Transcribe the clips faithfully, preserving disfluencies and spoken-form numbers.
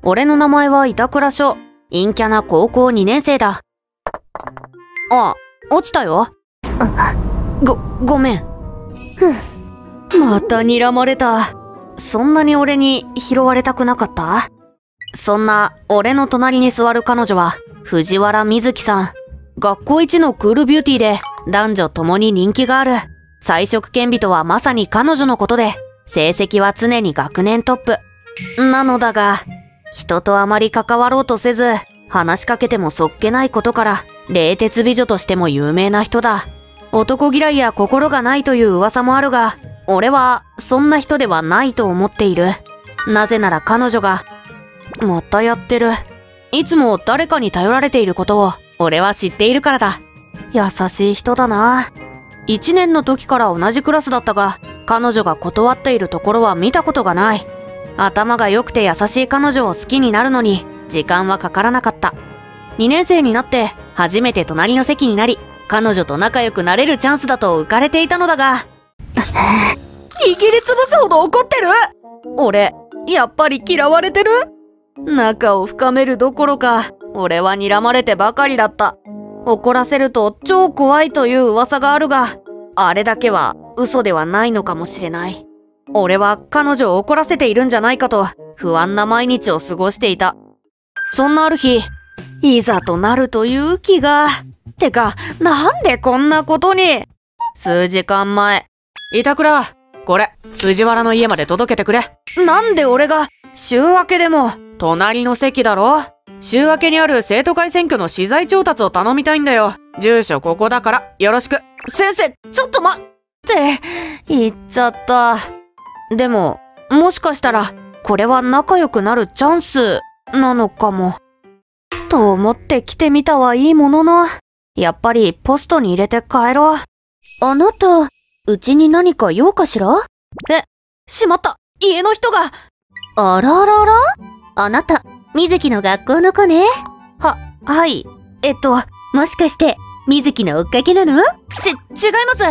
俺の名前は板倉翔。陰キャな高校にねん生だ。あ、落ちたよ。ご、ごめん。ふん。また睨まれた。そんなに俺に拾われたくなかった？そんな俺の隣に座る彼女は藤原瑞希さん。学校一のクールビューティーで男女ともに人気がある。才色兼備とはまさに彼女のことで、成績は常に学年トップ。なのだが、人とあまり関わろうとせず、話しかけてもそっけないことから、冷徹美女としても有名な人だ。男嫌いや心がないという噂もあるが、俺はそんな人ではないと思っている。なぜなら彼女が、またやってる。いつも誰かに頼られていることを俺は知っているからだ。優しい人だな。一年の時から同じクラスだったが、彼女が断っているところは見たことがない。頭が良くて優しい彼女を好きになるのに時間はかからなかった。にねん生になって初めて隣の席になり、彼女と仲良くなれるチャンスだと浮かれていたのだが、握りつぶすほど怒ってる？俺、やっぱり嫌われてる？仲を深めるどころか、俺は睨まれてばかりだった。怒らせると超怖いという噂があるが、あれだけは嘘ではないのかもしれない。俺は彼女を怒らせているんじゃないかと不安な毎日を過ごしていた。そんなある日、いざとなるという気が。てか、なんでこんなことに。数時間前、板倉、これ、藤原の家まで届けてくれ。なんで俺が、週明けでも、隣の席だろ？週明けにある生徒会選挙の資材調達を頼みたいんだよ。住所ここだから、よろしく。先生、ちょっと待って、言っちゃった。でも、もしかしたら、これは仲良くなるチャンス、なのかも。と思って来てみたはいいものの、やっぱりポストに入れて帰ろう。あなた、うちに何か用かしら？え、しまった、家の人が。あらあらあら？あなた、水木の学校の子ね。は、はい。えっと、もしかして、水木の追っかけなの？ち、違います。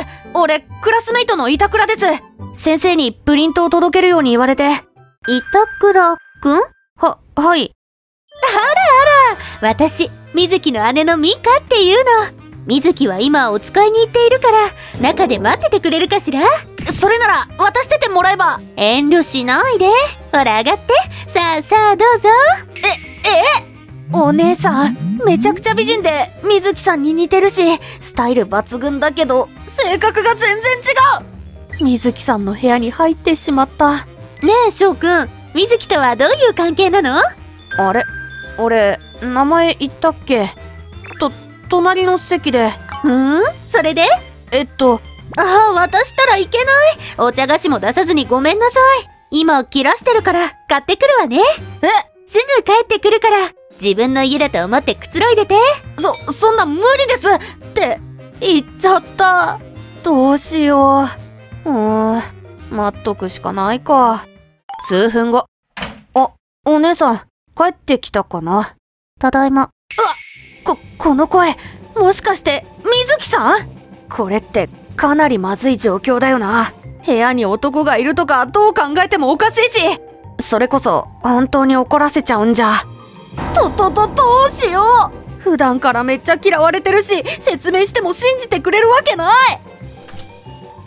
俺、クラスメイトの板倉です。先生にプリントを届けるように言われて。板倉くん？は、はい。あらあら、私、水木の姉のミカっていうの。水木は今お使いに行っているから、中で待っててくれるかしら？それなら、渡しててもらえば。遠慮しないで。ほら、上がって。さあさあ、どうぞ。え、え？お姉さん、めちゃくちゃ美人で、水木さんに似てるし、スタイル抜群だけど、性格が全然違う。水木さんの部屋に入ってしまった。ねえ、翔くん、水木とはどういう関係なの？あれ？俺、名前言ったっけ？と、隣の席で。うん？それで？えっと、ああ、渡したらいけない。お茶菓子も出さずにごめんなさい。今、切らしてるから、買ってくるわね。え？すぐ帰ってくるから、自分の家だと思ってくつろいでて。そ、そんな無理ですって言っちゃった。どうしよう。うーん、待っとくしかないか。数分後。あ、お姉さん、帰ってきたかな？ただいま。うわっ、こ、この声、もしかして、水木さん？これって、かなりまずい状況だよな。部屋に男がいるとか、どう考えてもおかしいし。それこそ、本当に怒らせちゃうんじゃ。と、と、と、どうしよう。普段からめっちゃ嫌われてるし、説明しても信じてくれるわけない。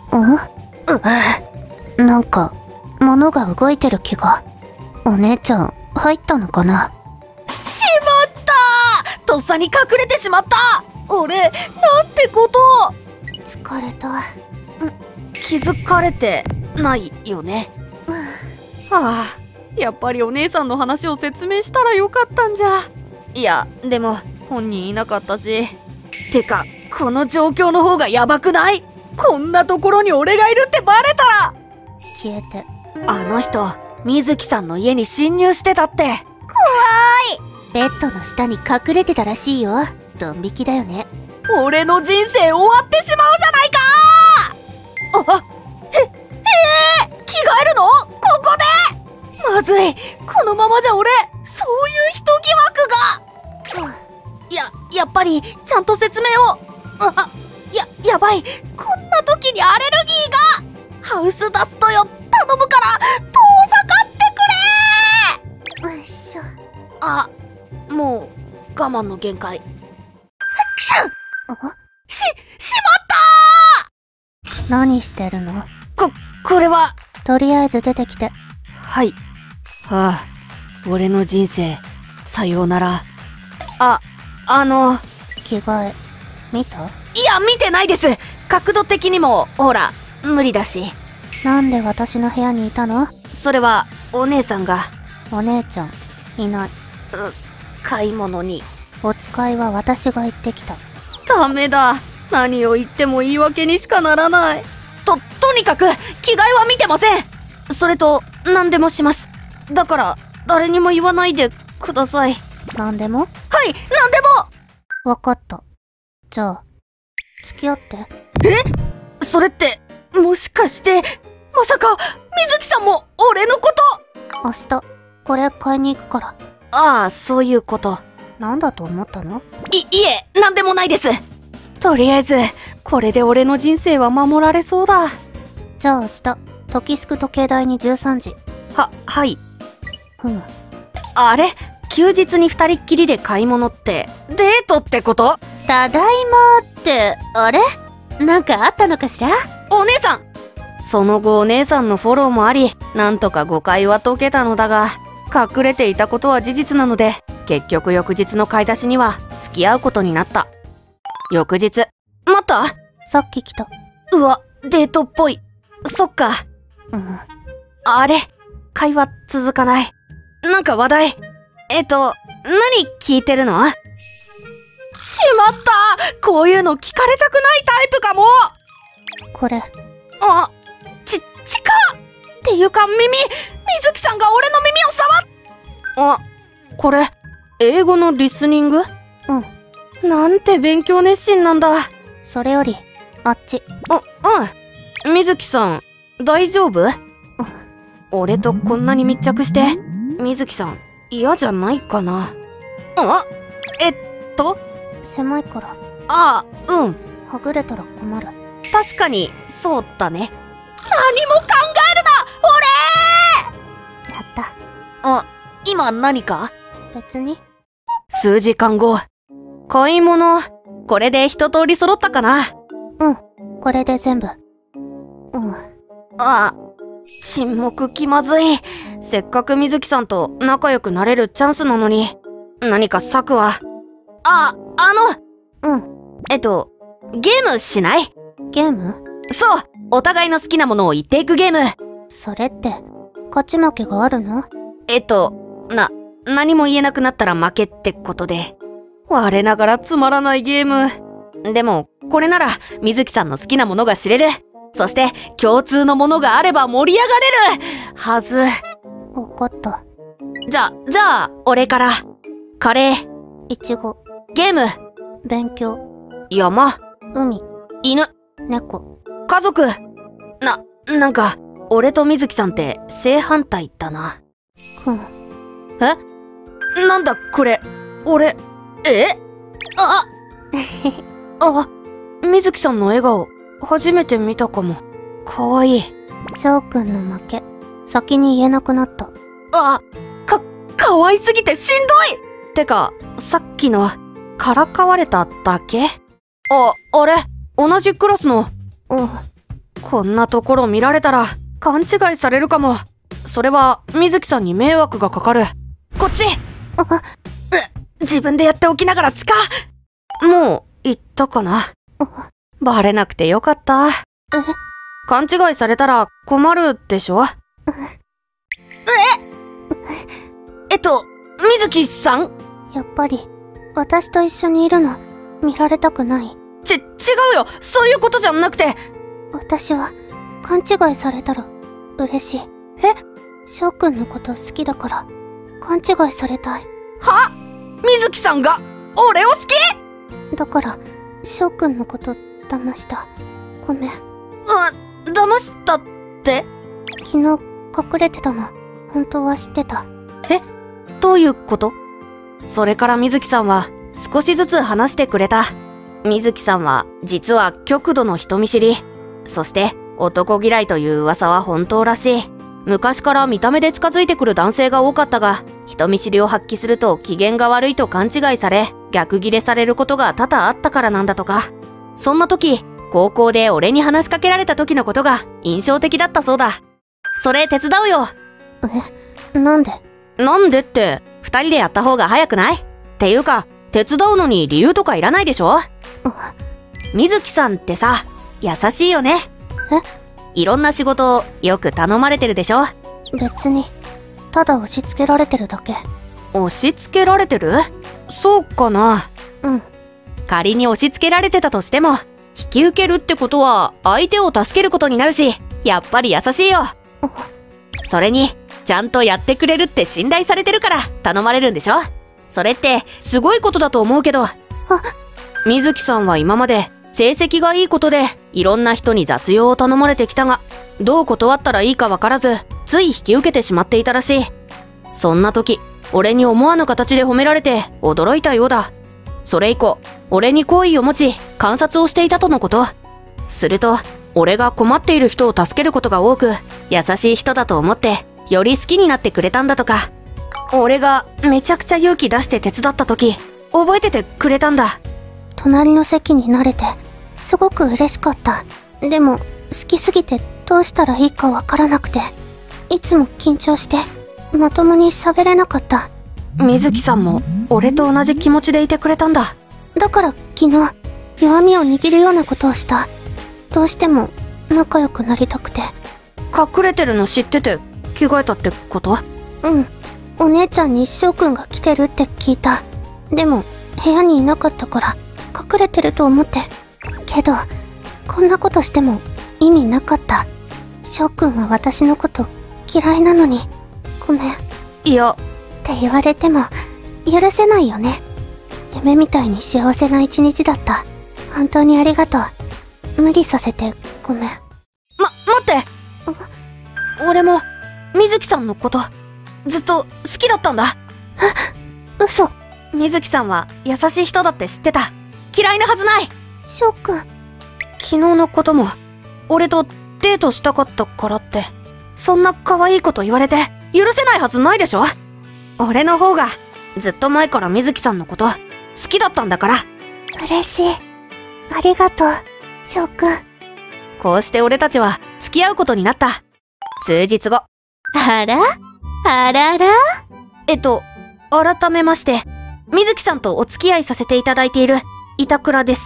ん？う、なんか、物が動いてる気が。お姉ちゃん、入ったのかな？しまった！とっさに隠れてしまった！俺、なんてことを！疲れた。ん、気づかれてないよね。はあ、やっぱりお姉さんの話を説明したらよかったんじゃ。いや、でも本人いなかったし。てか、この状況の方がヤバくない？こんなところに俺がいるってバレたら。消えて。あの人、水木さんの家に侵入してたって。怖い。ベッドの下に隠れてたらしいよ。ドン引きだよね。俺の人生終わってしまうじゃないかー。あ、へ、えー、着替えるの？ここで？まずい。このままじゃ俺、そういう人疑惑が。いや、やっぱり、ちゃんと説明を。あ、や、やばい。こんな時にアレルギーが。ハウスダストよ、頼むから、遠ざかってくれー。よいしょ。 あ、もう我慢の限界。くしゃん。し、しまったー。 何してるの？ こ、これは。 とりあえず出てきて。 はい。はあ、俺の人生、さようなら。あ、あの。 着替え、見た？ いや、見てないです。角度的にも、ほら、無理だし。 なんで私の部屋にいたの？ それは、お姉さんが。 お姉ちゃん、いない。う、 買い物に。 お使いは私が行ってきた。 ダメだ。何を言っても言い訳にしかならない。と、とにかく、着替えは見てません。それと、何でもします。だから、誰にも言わないでください。 何でも？ はい、何でも。わかった。じゃあ、付き合って。 え？それって、もしかして、まさか、水木さんも俺のこと？ 明日、これ買いに行くから。 ああ、そういうこと。 なんだと思ったの？ い、いえ、なんでもないです。とりあえず、これで俺の人生は守られそうだ。 じゃあ明日、時すく時計台にじゅうさんじ。 は、はい。 ふむ。 あれ？休日に二人っきりで買い物って、デートってこと？ ただいまって、あれ？なんかあったのかしら？ お姉さん！その後お姉さんのフォローもあり、なんとか誤解は解けたのだが、隠れていたことは事実なので、結局翌日の買い出しには付き合うことになった。翌日。待った？ さっき来た。 うわ、デートっぽい。そっか。 うん。 あれ？会話続かない。なんか話題。えっと、何聞いてるの？しまった！こういうの聞かれたくないタイプかも！ これ。 あ、ち、近っ！っていうか耳！水木さんが俺の耳を触っ…あ、これ、英語のリスニング？ うん。 なんて勉強熱心なんだ。 それより、あっち。 あ、うん。水木さん、大丈夫？うん。俺とこんなに密着して、水木さん、嫌じゃないかな。あ、えっと？ 狭いから。 ああ、うん。 はぐれたら困る。 確かに、そうだね。何も考えるな！俺！ やった。 あ、今何か？ 別に。 数時間後。買い物、これで一通り揃ったかな？ うん、これで全部。うん。 ああ、沈黙気まずい。せっかく水木さんと仲良くなれるチャンスなのに。何か策は？あ、あの。うん。 えっと、ゲームしない？ ゲーム？ そう！お互いの好きなものを言っていくゲーム。 それって、勝ち負けがあるの？ えっと、な、何も言えなくなったら負けってことで。我ながらつまらないゲーム。でも、これなら、水木さんの好きなものが知れる。そして、共通のものがあれば盛り上がれるはず。 わかった。 じゃ、じゃあ、俺から。カレー。 いちご。 ゲーム。 勉強。 山。 海。 犬。 猫。 家族。な、なんか、俺と水木さんって正反対だな。 ふん。 え？なんだこれ。俺、え？ああ、水木さんの笑顔、初めて見たかも。かわいい。 翔くんの負け。先に言えなくなった。 あ、か、かわいすぎてしんどい！てか、さっきの、からかわれただけ？あ、あれ？同じクラスの。 うん。 こんなところ見られたら、勘違いされるかも。それは、水木さんに迷惑がかかる。こっち！ あ、 う、自分でやっておきながら近っ！もう、言ったかな？バレなくてよかった。 え？ 勘違いされたら困るでしょ？え？えっと、水木さん？ やっぱり、私と一緒にいるの、見られたくない。 ち、違うよ！そういうことじゃなくて。 私は、勘違いされたら、嬉しい。 え？ 翔くんのこと好きだから、勘違いされたい。 は？水木さんが、俺を好き？ だから、翔くんのこと、騙した。ごめん。 あ、騙したって？ 昨日、隠れてたの、本当は知ってた。 え？どういうこと？それから水木さんは、少しずつ話してくれた。水木さんは、実は極度の人見知り。そして、男嫌いという噂は本当らしい。昔から見た目で近づいてくる男性が多かったが、一人見知りを発揮すると機嫌が悪いと勘違いされ、逆ギレされることが多々あったからなんだとか。そんな時、高校で俺に話しかけられた時のことが印象的だったそうだ。それ手伝うよ。 え、なんで？ なんでって、二人でやった方が早くない？っていうか、手伝うのに理由とかいらないでしょ？水木さんってさ、優しいよね。 え？ いろんな仕事をよく頼まれてるでしょ？ 別に、ただ押し付けられてるだけ。 押し付けられてる？そうかな。 うん。 仮に押し付けられてたとしても、引き受けるってことは相手を助けることになるし、やっぱり優しいよ。それに、ちゃんとやってくれるって信頼されてるから頼まれるんでしょ？それってすごいことだと思うけど。水木さんは今まで成績がいいことでいろんな人に雑用を頼まれてきたが、どう断ったらいいかわからず、つい引き受けてしまっていたらしい。そんな時、俺に思わぬ形で褒められて驚いたようだ。それ以降、俺に好意を持ち観察をしていたとのこと。すると、俺が困っている人を助けることが多く、優しい人だと思ってより好きになってくれたんだとか。俺がめちゃくちゃ勇気出して手伝った時、覚えててくれたんだ。 隣の席に慣れてすごく嬉しかった。でも好きすぎてどうしたらいいかわからなくて、いつも緊張してまともに喋れなかった。 水木さんも俺と同じ気持ちでいてくれたんだ。 だから昨日弱みを握るようなことをした。どうしても仲良くなりたくて。 隠れてるの知ってて着替えたってこと？ うん。お姉ちゃんに翔くんが来てるって聞いた。でも部屋にいなかったから隠れてると思って。けどこんなことしても意味なかった。翔くんは私のこと嫌いなのにごめん。 いやって言われても許せないよね。夢みたいに幸せな一日だった。本当にありがとう。無理させてごめん。ま、 待って。俺も水木さんのことずっと好きだったんだ。 え、嘘。 水木さんは優しい人だって知ってた。嫌いなはずない。 翔くん、 昨日のことも俺とデートしたかったからって、そんな可愛いこと言われて許せないはずないでしょ。俺の方がずっと前から水木さんのこと好きだったんだから。 嬉しい。ありがとう、翔くん。 こうして俺たちは付き合うことになった。数日後。 あらあららえっと、改めまして、水木さんとお付き合いさせていただいている板倉です。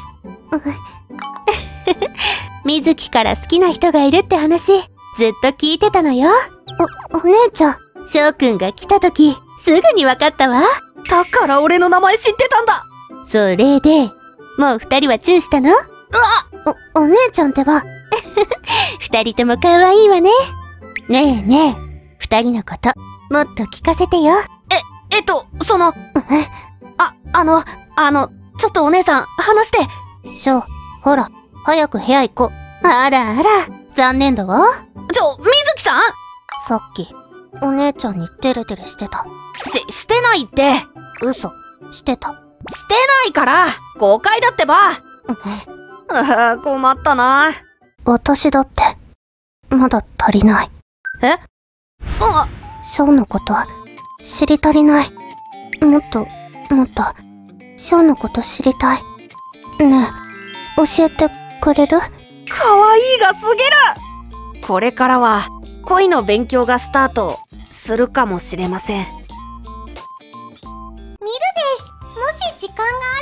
水木から好きな人がいるって話、ずっと聞いてたのよ。お、お姉ちゃん。翔くんが来た時、すぐにわかったわ。 だから俺の名前知ってたんだ。 それで、もう二人はチューしたの？うわ！お、お姉ちゃんってば。二人とも可愛いわね。ねえねえ。二人のこと、もっと聞かせてよ。 え、えっと、その、あ、あの、あの、ちょっとお姉さん、話して。 しょ、ほら、早く部屋行こう。あらあら、残念だわ。 ちょ、水木さん！ さっき、お姉ちゃんにテレテレしてた。 し、してないって。 嘘、してた。 してないから、誤解だってば。あー、困ったな。 私だって、まだ足りない。 え？あ！ ショーのこと知り足りない。もっともっとショーのこと知りたい。ねえ、教えてくれる？ かわいいがすぎる。これからは恋の勉強がスタートするかもしれません。 ミルです。もし時間があ